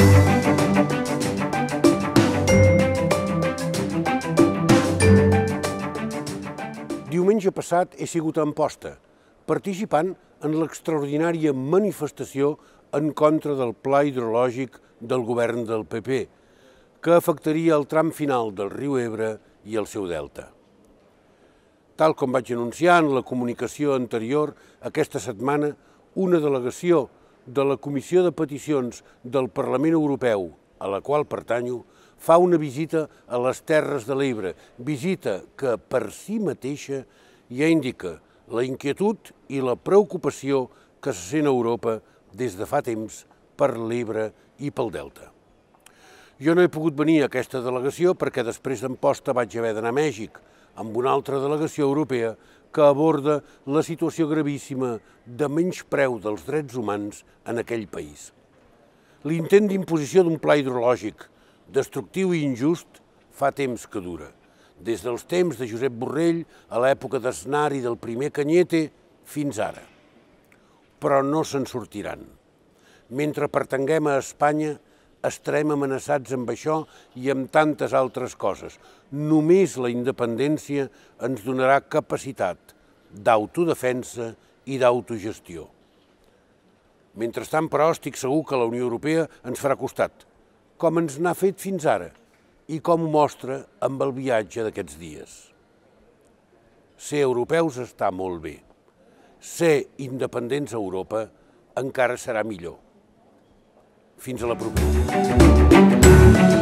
Diumenge passat he sigut a Amposta, participant en l'extraordinària manifestació en contra del pla hidrològic del govern del PP, que afectaria el tram final del riu Ebre i el seu delta. Tal com vaig anunciar en la comunicació anterior, aquesta setmana una delegació de la Comissió de Peticions del Parlament Europeu, a la qual pertanyo, fa una visita a les Terres de l'Ebre, visita que per si mateixa ja indica la inquietud i la preocupació que se sent a Europa des de fa temps per l'Ebre i pel delta. Jo no he pogut venir a aquesta delegació perquè després d'Amposta vaig haver d'anar a Mèxic, amb una altra delegació europea que aborda la situació gravíssima de menyspreu dels drets humans en aquell país. L'intent d'imposició d'un pla hidrològic destructiu i injust fa temps que dura, des dels temps de Josep Borrell a l'època d'Aznar i del primer Cañete fins ara. Però no se'n sortiran. Mentre pertanguem a Espanya, estarem amenaçats amb això i amb tantes altres coses. Només la independència ens donarà capacitat d'autodefensa i d'autogestió. Mentrestant, però, estic segur que la Unió Europea ens farà costat, com ens n'ha fet fins ara i com ho mostra amb el viatge d'aquests dies. Ser europeus està molt bé. Ser independents a Europa encara serà millor. Fins a la propera.